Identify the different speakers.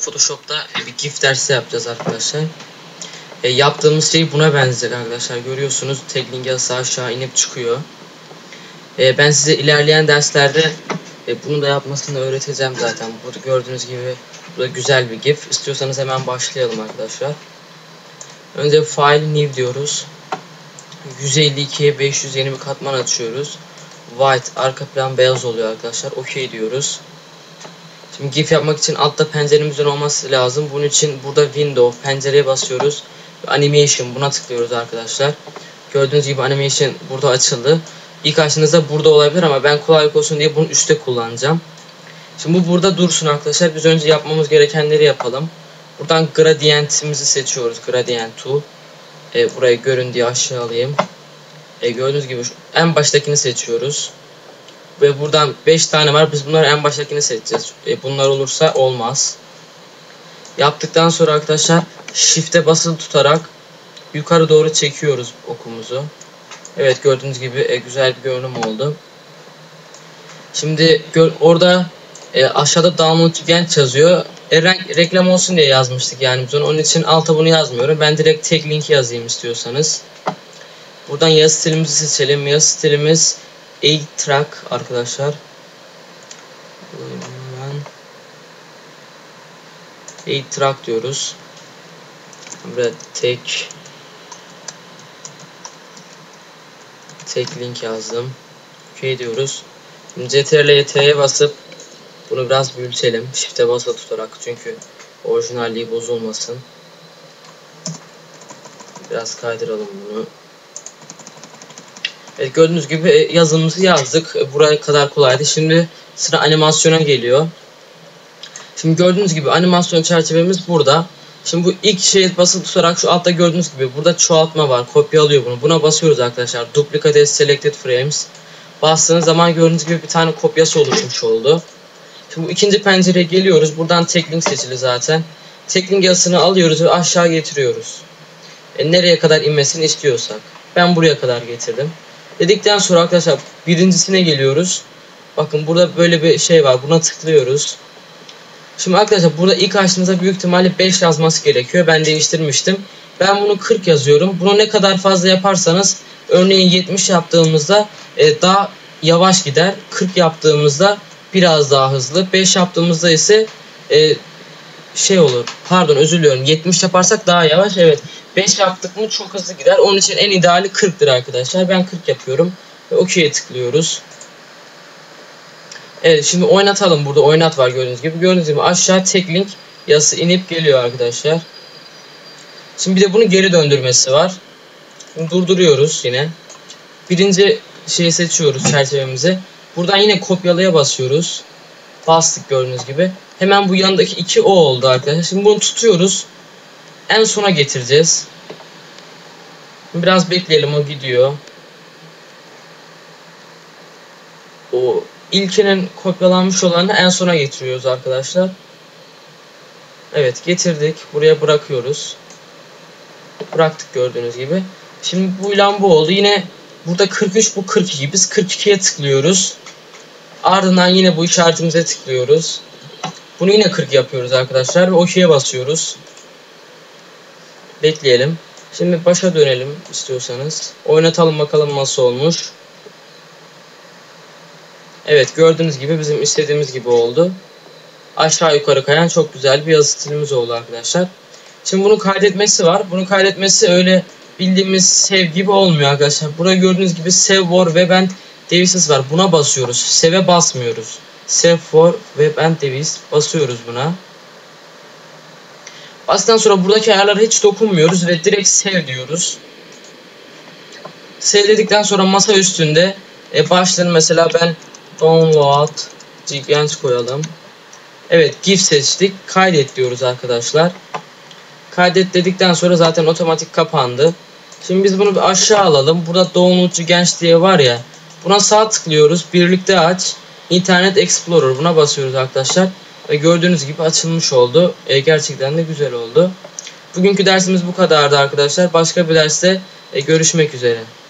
Speaker 1: Photoshop'ta bir GIF dersi yapacağız arkadaşlar. Yaptığımız şey buna benzeyecek arkadaşlar. Görüyorsunuz teknik yazısı aşağı inip çıkıyor. Ben size ilerleyen derslerde bunu da yapmasını öğreteceğim zaten. Burada gördüğünüz gibi burada güzel bir GIF. İstiyorsanız hemen başlayalım arkadaşlar. Önce File New diyoruz. 152'ye 500 yeni bir katman açıyoruz. White arka plan beyaz oluyor arkadaşlar. OK diyoruz. Şimdi GIF yapmak için altta penceremizin olması lazım. Bunun için burada Window pencereye basıyoruz. Animation buna tıklıyoruz arkadaşlar. Gördüğünüz gibi Animation burada açıldı. İlk açtığınızda burada olabilir ama ben kolaylık olsun diye bunu üstte kullanacağım. Şimdi bu burada dursun arkadaşlar. Biz önce yapmamız gerekenleri yapalım. Buradan Gradient'imizi seçiyoruz. Gradient Tool. Burayı görün diye aşağı alayım. Gördüğünüz gibi en baştakini seçiyoruz. Ve buradan 5 tane var. Biz bunları en baştakini seçeceğiz. Bunlar olursa olmaz. Yaptıktan sonra arkadaşlar Shift'e basılı tutarak yukarı doğru çekiyoruz okumuzu. Evet, gördüğünüz gibi güzel bir görünüm oldu. Şimdi orada aşağıda Download Event yazıyor. Reklam olsun diye yazmıştık yani biz onu. Onun için alta bunu yazmıyorum. Ben direkt tek link yazayım istiyorsanız. Buradan yazı stilimizi seçelim. Yazı stilimiz 8-track arkadaşlar. 8-track diyoruz. Burada tek link yazdım. OK diyoruz. Şimdi Ctrl+T'ye basıp bunu biraz büyütelim. Shift'e basılı tutarak, çünkü orijinalliği bozulmasın. Biraz kaydıralım bunu. Evet, gördüğünüz gibi yazımızı yazdık. Buraya kadar kolaydı. Şimdi sıra animasyona geliyor. Şimdi gördüğünüz gibi animasyon çerçevemiz burada. Şimdi bu ilk şeye basılı tutarak şu altta gördüğünüz gibi burada çoğaltma var. Kopyalıyor bunu. Buna basıyoruz arkadaşlar. Duplicate as selected frames. Bastığınız zaman gördüğünüz gibi bir tane kopyası oluşmuş oldu. Şimdi bu ikinci pencereye geliyoruz. Buradan tek link seçili zaten. Tek link yazısını alıyoruz ve aşağı getiriyoruz. Nereye kadar inmesini istiyorsak. Ben buraya kadar getirdim. Dedikten sonra arkadaşlar birincisine geliyoruz. Bakın burada böyle bir şey var. Buna tıklıyoruz. Şimdi arkadaşlar burada ilk açtığınızda büyük ihtimalle 5 yazması gerekiyor. Ben değiştirmiştim. Ben bunu 40 yazıyorum. Bunu ne kadar fazla yaparsanız, örneğin 70 yaptığımızda daha yavaş gider. 40 yaptığımızda biraz daha hızlı. 5 yaptığımızda ise şey olur. Pardon, özür diliyorum. 70 yaparsak daha yavaş. Evet. 5 yaptık mı çok hızlı gider. Onun için en ideali 40'tır arkadaşlar. Ben 40 yapıyorum. Ve OK'ye tıklıyoruz. Evet, şimdi oynatalım. Burada oynat var gördüğünüz gibi. Gördüğünüz gibi aşağı tek link yazısı inip geliyor arkadaşlar. Şimdi bir de bunu geri döndürmesi var. Şimdi durduruyoruz yine. Birinci şeyi seçiyoruz, çerçevemizi. Buradan yine kopyalaya basıyoruz. Bastık gördüğünüz gibi. Hemen bu yanındaki 2 o oldu arkadaşlar. Şimdi bunu tutuyoruz. En sona getireceğiz. Biraz bekleyelim, o gidiyor. O ilkinin kopyalanmış olanı en sona getiriyoruz arkadaşlar. Evet, getirdik. Buraya bırakıyoruz. Bıraktık gördüğünüz gibi. Şimdi bu ilan bu oldu. Yine burada 43, bu 42. Biz 42'ye tıklıyoruz. Ardından yine bu işaretimize tıklıyoruz. Bunu yine 40 yapıyoruz arkadaşlar. Ve OK'ye basıyoruz. Bekleyelim. Şimdi başa dönelim istiyorsanız. Oynatalım bakalım nasıl olmuş. Evet, gördüğünüz gibi bizim istediğimiz gibi oldu. Aşağı yukarı kayan çok güzel bir yazı stilimiz oldu arkadaşlar. Şimdi bunun kaydetmesi var. Bunun kaydetmesi öyle bildiğimiz save gibi olmuyor arkadaşlar. Burada gördüğünüz gibi save for web and devices var. Buna basıyoruz. Save'e basmıyoruz. Save for web and devices basıyoruz buna. Bastıktan sonra buradaki ayarlara hiç dokunmuyoruz ve direkt save diyoruz. Save dedikten sonra masa üstünde başlığını mesela ben download gigant koyalım. Evet, GIF seçtik. Kaydet diyoruz arkadaşlar. Kaydet dedikten sonra zaten otomatik kapandı. Şimdi biz bunu bir aşağı alalım. Burada download gigant diye var ya. Buna sağ tıklıyoruz. Birlikte aç. Internet Explorer, buna basıyoruz arkadaşlar. Ve gördüğünüz gibi açılmış oldu. Gerçekten de güzel oldu. Bugünkü dersimiz bu kadardı arkadaşlar. Başka bir derste görüşmek üzere.